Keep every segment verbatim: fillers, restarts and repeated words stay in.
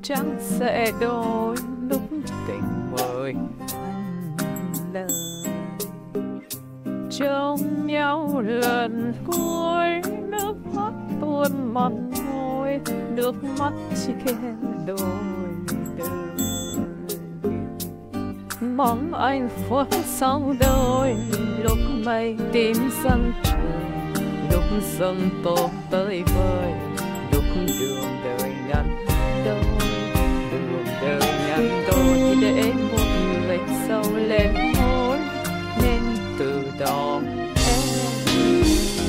trăng sẽ đôi lúc tình mời lời trông nhau lần cuối, nước mắt tuôn mòn môi, nước mắt chỉ khen đôi đời. Mong anh phút sau đôi lúc mây tím dâng trời, lúc dâng tô tới vơi, lúc đường đời ngăn đôi, đường đời ngăn đôi để một người sâu lên môi, nên từ đó em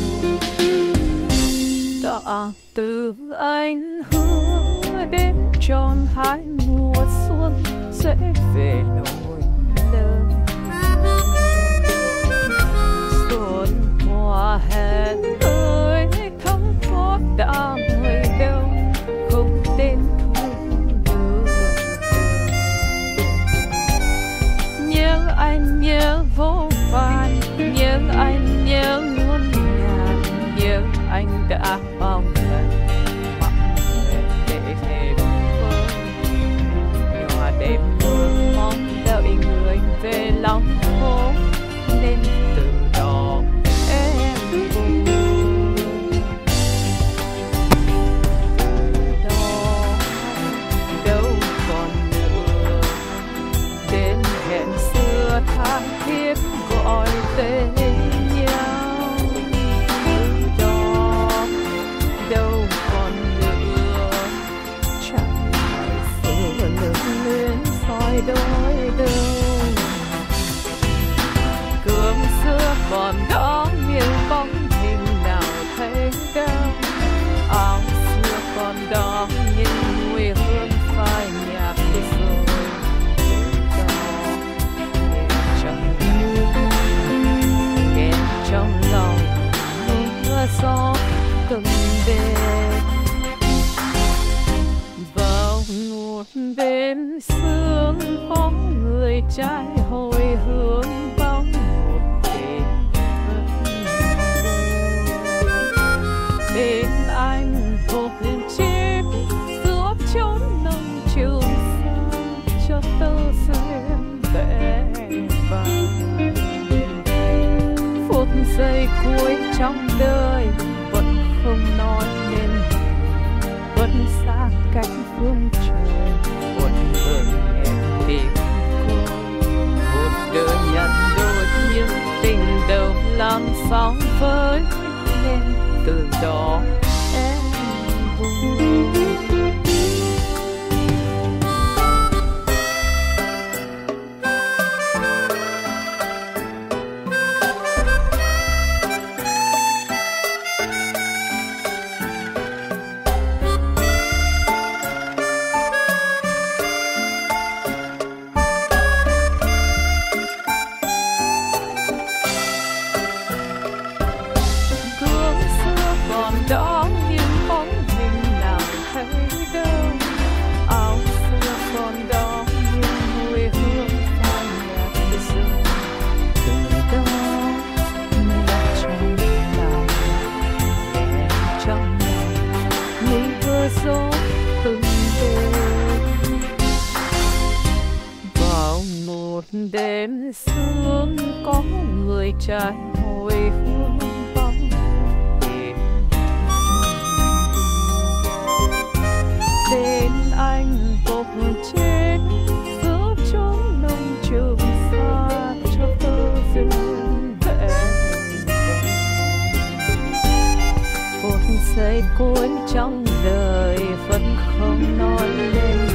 đã từ anh hứa đến tròn hai mùa xuân sẽ về đôi lời. Xuân qua hẹn ơi thấm thoát đã người đâu không đến thu đường. Nhớ anh nhớ vô vàn, nhớ anh nhớ muôn ngàn, nhớ anh đã bao lần mặn về để thêm mơ. Nhòa đêm mơ mong đợi người về lòng phố, nên từ đó em buồn. Từ đó đâu còn nữa, đến hẹn xưa tha thiết gọi tên nhau. Từ đó đâu còn nữa, chẳng ngày xưa lưu luyến soi đôi đời. Gương xưa còn đó nhưng bóng hình nào thấy đâu, áo xưa còn đó nhưng mùi hương phai nhạt đi rồi. Từ đó nghe trong nghe trong lòng mưa gió từng đêm. Vào một đêm sương có người trai hồi hướng bóng một đêm bên anh hộp chim giữa chốn nồng chiều xa cho tơ duyên vẽ vàng. Phút giây cuối trong đời vẫn không nói nên vẫn xa cách phương trời, buồn hơn em tìm cô. Một đời nhận đôi nhưng tình đâu làm sao với, nên từ đó em buồn. Đêm sương có người trai hồi hương bóng đêm, bên anh gục chết giữa chốn nồng trường xa cho tơ duyên vẽ. Một giây cuối trong đời vẫn không nói lên